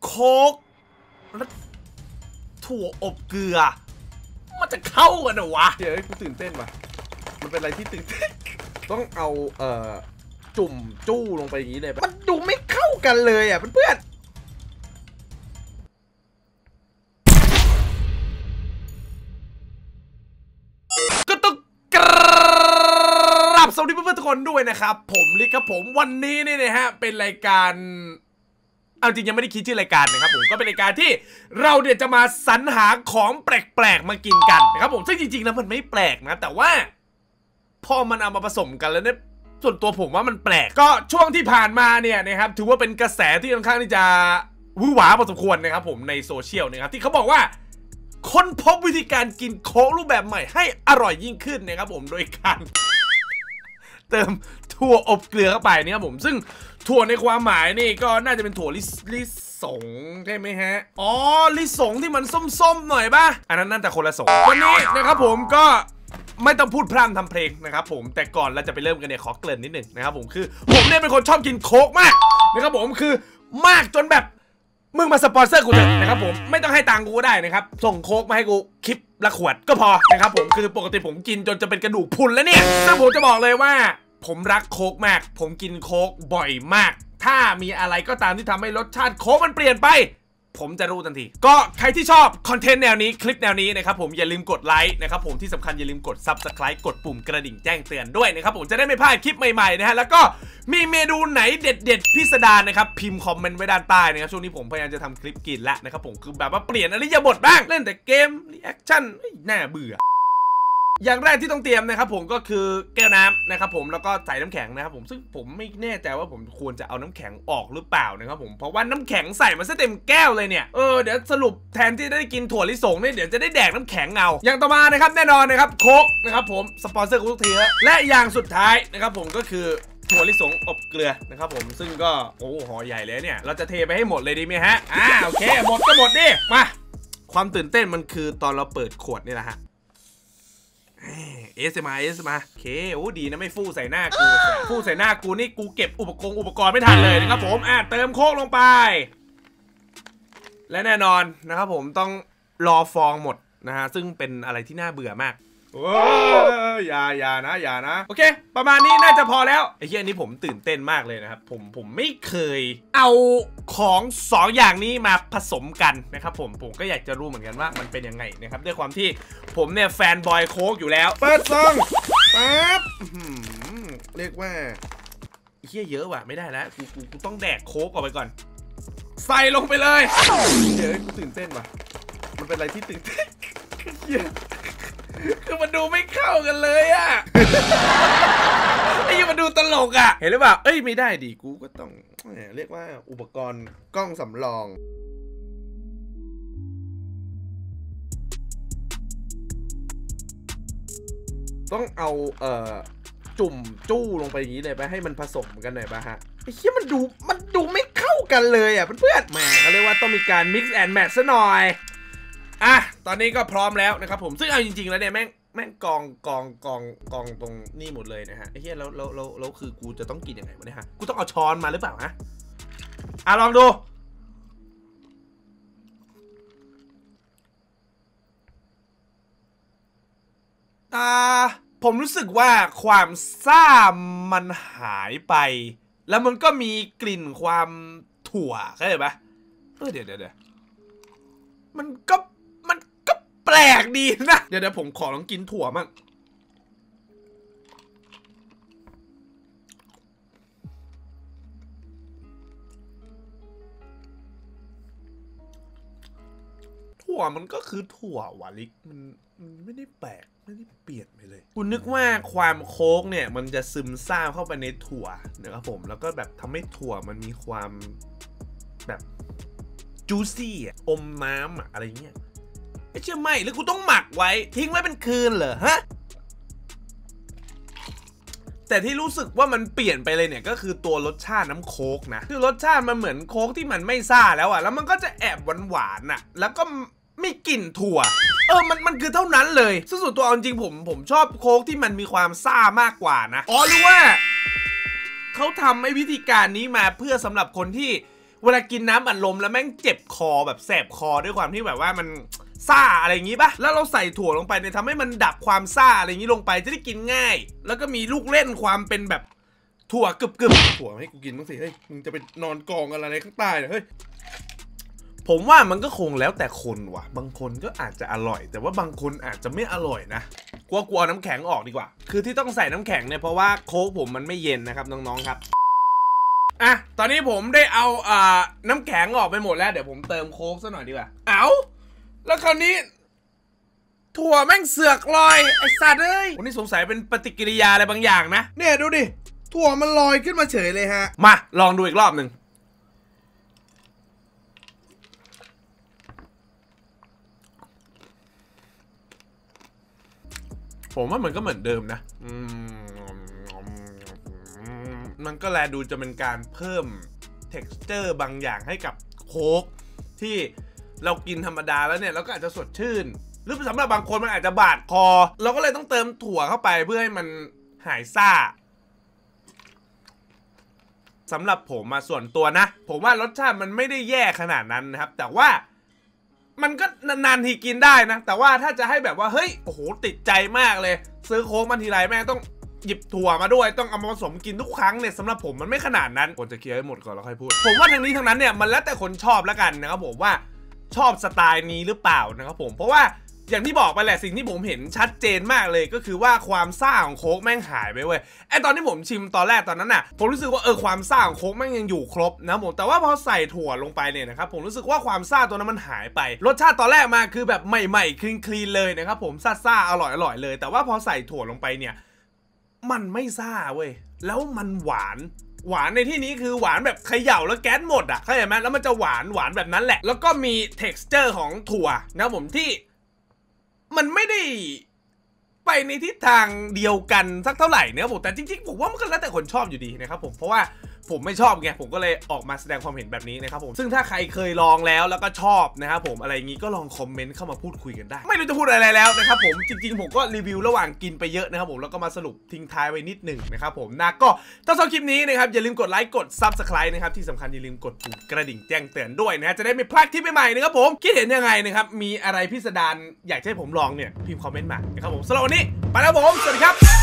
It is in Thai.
โค้กและถั่วอบเกลือมันจะเข้ากันเหรอวะเดี๋ยวกูตื่นเต้นว่ะมันเป็นอะไรที่ตื่นเต้นต้องเอาจุ่มจู้ลงไปอย่างนี้เลยมันดูไม่เข้ากันเลยอ่ะเพื่อนก็ต้องกราบสวัสดีเพื่อนๆทุกคนด้วยนะครับผมลิกครับผมวันนี้นี่นะฮะเป็นรายการเอาจริงยังไม่ได้คิดชื่อรายการนะครับผมก็เป็นรายการที่เราเนี่ยจะมาสรรหาของแปลกๆมากินกันนะครับผมซึ่งจริงๆแล้วมันไม่แปลกนะแต่ว่าพอมันเอามาผสมกันแล้วเนี่ยส่วนตัวผมว่ามันแปลกก็ช่วงที่ผ่านมาเนี่ยนะครับถือว่าเป็นกระแสที่ค่อนข้างที่จะวื้อหวาพอสมควรนะครับผมในโซเชียลนะครับที่เขาบอกว่าค้นพบวิธีการกินโค้กรูปแบบใหม่ให้อร่อยยิ่งขึ้นนะครับผมโดยการเติมถั่วอบเกลือเข้าไปนะครับผมซึ่งถั่วในความหมายนี่ก็น่าจะเป็นถั่วลิสงใช่ไหมฮะอ๋อลิสงที่มันส้มๆหน่อยป่ะอันนั้นน่าจะคนละสงวันนี้นะครับผมก็ไม่ต้องพูดพร่ำทำเพลงนะครับผมแต่ก่อนเราจะไปเริ่มกันเนี่ยขอเกริ่นนิดหนึ่งนะครับผมคือผมเนี่ยเป็นคนชอบกินโค้กมากนะครับผมคือมากจนแบบมึงมาสปอนเซอร์กูเถอะนะครับผมไม่ต้องให้ตังกูก็ได้นะครับส่งโค้กมาให้กูคลิปละขวดก็พอนะครับผมคือปกติผมกินจนจะเป็นกระดูกพรุนแล้วเนี่ยซึ่งผมจะบอกเลยว่าผมรักโค้กมากผมกินโค้กบ่อยมากถ้ามีอะไรก็ตามที่ทำให้รสชาติโค้กมันเปลี่ยนไปผมจะรู้ทันทีก็ใครที่ชอบคอนเทนต์แนวนี้คลิปแนวนี้นะครับผมอย่าลืมกดไลค์นะครับผมที่สำคัญอย่าลืมกด Subscribe กดปุ่มกระดิ่งแจ้งเตือนด้วยนะครับผมจะได้ไม่พลาดคลิปใหม่ๆนะฮะแล้วก็มีเมนูไหนเด็ดๆพิสดารนะครับพิมพ์คอมเมนต์ไว้ด้านใต้นะครับช่วงนี้ผมพยายามจะทำคลิปกินแล้วนะครับผมคือแบบว่าเปลี่ยนอริยบทบ้างเล่นแต่เกมรีแอคชั่นน่าเบื่ออย่างแรกที่ต้องเตรียมนะครับผมก็คือแก้วน้ำนะครับผมแล้วก็ใส่น้ำแข็งนะครับผมซึ่งผมไม่แน่ใจว่าผมควรจะเอาน้ำแข็งออกหรือเปล่านะครับผมเพราะว่าน้ำแข็งใส่มาซะเต็มแก้วเลยเนี่ยเดี๋ยวสรุปแทนที่ได้กินถั่วลิสงเนี่ยเดี๋ยวจะได้แดกน้ำแข็งเอาอย่างต่อมานะครับแน่นอนนะครับโค้กนะครับผมสปอนเซอร์กูทุกทีและอย่างสุดท้ายนะครับผมก็คือถั่วลิสงอบเกลือนะครับผมซึ่งก็โอ้ห่อใหญ่เลยเนี่ยเราจะเทไปให้หมดเลยดีไหมฮะโอเคหมดก็หมดดิมาความตื่นเต้นมันคือตอนเราเปิดขวดนี่แหละฮะเอสมาโอเคโอ้ดีนะไม่ฟู่ใส่หน้ากูฟู่ใส่หน้ากูนี่กูเก็บอุปกรณ์ไม่ทันเลยนะครับผมเติมโค้กลงไปและแน่นอนนะครับผมต้องรอฟองหมดนะฮะซึ่งเป็นอะไรที่น่าเบื่อมากโอ้ยอย่านะโอเคประมาณนี้น่าจะพอแล้วไอ้ที่อันนี้ผมตื่นเต้นมากเลยนะครับผมไม่เคยเอาของ2อย่างนี้มาผสมกันนะครับผมก็อยากจะรู้เหมือนกันว่ามันเป็นยังไงนะครับด้วยความที่ผมเนี่ยแฟนบอยโค้กอยู่แล้วเปิดซองปั๊บเรียกว่าเฮี้ยเยอะว่ะไม่ได้แล้วกูต้องแดกโค้กออกไปก่อนใส่ลงไปเลยเดี๋ยวกูตื่นเต้นว่ะมันเป็นอะไรที่ตื่นเต้นคือมันดูไม่เข้ากันเลยอะไอ้ยังมันดูตลกอะเห็นหรือเปล่าไม่ได้ดิกูก็ต้องเรียกว่าอุปกรณ์กล้องสำรองต้องเอาจุ่มจู้ลงไปอย่างนี้เลยไปให้มันผสมกันหน่อยป่ะฮะไอ้เหี้ยมันดูไม่เข้ากันเลยอะเพื่อนๆแหมเขาเรียกว่าต้องมีการ mix and match ซะหน่อยตอนนี้ก็พร้อมแล้วนะครับผมซึ่งเอาจริงๆแล้วเนี่ยแม่งกองตรงนี่หมดเลยนะฮะไอ้เหี้ยแล้วคือกูจะต้องกินยังไงวะเนี่ยฮะกูต้องเอาช้อนมาหรือเปล่าฮะลองดูผมรู้สึกว่าความซ่ามันหายไปแล้วมันก็มีกลิ่นความถั่วเข้าใจปะเดี๋ยวมันก็แปลกดีนะเดี๋ยวผมขอลองกินถั่วมั่งถั่วมันก็คือถั่ววาลิกมันไม่ได้แปลกไม่ได้เปลี่ยนไปเลยคุณนึกว่าความโค้กเนี่ยมันจะซึมซาบเข้าไปในถั่วนะครับผมแล้วก็แบบทำให้ถั่วมันมีความแบบจูซี่อมน้ำอะไรเงี้ยไม่เชื่อไม่หรือกูต้องหมักไว้ทิ้งไว้เป็นคืนเหรอฮะแต่ที่รู้สึกว่ามันเปลี่ยนไปเลยเนี่ยก็คือตัวรสชาติน้ำโค้กนะคือรสชาติมันเหมือนโค้กที่มันไม่ซ่าแล้วอะแล้วมันก็จะแอบหวานอะแล้วก็ไม่กลิ่นถั่วมันคือเท่านั้นเลยซึ่งส่วนตัวจริงผมชอบโค้กที่มันมีความซ่ามากกว่านะหรือว่าเขาทำให้วิธีการนี้มาเพื่อสำหรับคนที่เวลากินน้ำอัดลมแล้วแม่งเจ็บคอแบบแสบคอด้วยความที่แบบว่ามันซ่าอะไรอย่างงี้ปะแล้วเราใส่ถั่วลงไปเนี่ยทำให้มันดับความซ่าอะไรอย่างงี้ลงไปจะได้กินง่ายแล้วก็มีลูกเล่นความเป็นแบบถั่วกึบถั่วให้กูกินบ้างสิเฮ้ยมึงจะไปนอนกองอะไรข้างใต้เนี่ยเฮ้ยผมว่ามันก็คงแล้วแต่คนว่ะบางคนก็อาจจะอร่อยแต่ว่าบางคนอาจจะไม่อร่อยนะกลัวน้ำแข็งออกดีกว่าคือที่ต้องใส่น้ำแข็งเนี่ยเพราะว่าโค้กผมมันไม่เย็นนะครับน้องๆครับอ่ะตอนนี้ผมได้เอาน้ำแข็งออกไปหมดแล้วเดี๋ยวผมเติมโค้กซะหน่อยดีกว่าเอาแล้วคราวนี้ถั่วแม่งเสือกลอยไอ้สัตว์เอ้ยวันนี้สงสัยเป็นปฏิกิริยาอะไรบางอย่างนะเนี่ยดูดิถั่วมันลอยขึ้นมาเฉยเลยฮะมาลองดูอีกรอบหนึ่งผมว่ามันก็เหมือนเดิมนะมันก็แลดูจะเป็นการเพิ่ม texture บางอย่างให้กับโค้กที่เรากินธรรมดาแล้วเนี่ยเราก็อาจจะสดชื่นหรือสำหรับบางคนมันอาจจะบาดคอเราก็เลยต้องเติมถั่วเข้าไปเพื่อให้มันหายซ่าสำหรับผมมาส่วนตัวนะผมว่ารสชาติมันไม่ได้แย่ขนาดนั้นนะครับแต่ว่ามันก็นานๆทีกินได้นะแต่ว่าถ้าจะให้แบบว่าเฮ้ยโอ้โหติดใจมากเลยซื้อโค้กมาทีไรแม่งต้องหยิบถั่วมาด้วยต้องเอามาผสมกินทุกครั้งเนี่ยสำหรับผมมันไม่ขนาดนั้นผมจะเคลียร์ให้หมดก่อนแล้วค่อยพูดผมว่าทั้งนี้ทั้งนั้นเนี่ยมันแล้วแต่คนชอบแล้วกันนะครับผมว่าชอบสไตล์นี้หรือเปล่านะครับผมเพราะว่าอย่างที่บอกไปแหละสิ่งที่ผมเห็นชัดเจนมากเลยก็คือว่าความซ่าของโค้กแม่งหายไปเว้ยไอตอนที่ผมชิมตอนแรกตอนนั้นน่ะผมรู้สึกว่าความซ่าของโค้กแม่งยังอยู่ครบนะผมแต่ว่าพอใส่ถั่วลงไปเนี่ยนะครับผมรู้สึกว่าความซ่าตัวนั้นมันหายไปรสชาติตอนแรกมาคือแบบใหม่ๆคลีนเลยนะครับผมซ่าอร่อยเลยแต่ว่าพอใส่ถั่วลงไปเนี่ยมันไม่ซ่าเว้ยแล้วมันหวานในที่นี้คือหวานแบบเขย่าแล้วแก๊สหมดอ่ะเข้าใจไหมแล้วมันจะหวานแบบนั้นแหละแล้วก็มี texture ของถั่วนะผมที่มันไม่ได้ไปในทิศทางเดียวกันสักเท่าไหร่เนี่ยผมแต่จริงๆผมว่ามันก็แล้วแต่คนชอบอยู่ดีนะครับผมเพราะว่าผมไม่ชอบไงผมก็เลยออกมาแสดงความเห็นแบบนี้นะครับผมซึ่งถ้าใครเคยลองแล้วก็ชอบนะครับผมอะไรอย่างงี้ก็ลองคอมเมนต์เข้ามาพูดคุยกันได้ไม่รู้จะพูดอะไรแล้วนะครับผมจริงๆผมก็รีวิวระหว่างกินไปเยอะนะครับผมแล้วก็มาสรุปทิ้งท้ายไว้นิดหนึ่งนะครับผมนะก็ถ้าชอบคลิปนี้นะครับอย่าลืมกดไลค์กด Subscribe นะครับที่สำคัญอย่าลืมกดปุ่มกระดิ่งแจ้งเตือนด้วยนะจะได้ไม่พลาดคลิปใหม่ๆนะครับผมคิดเห็นยังไงนะครับมีอะไรพิสดารอยากให้ผมลองเนี่ยพิมพ์คอมเมนต์มานะครับผมสำหรับวันนี้ไปแล้วผมสวัสดีครับ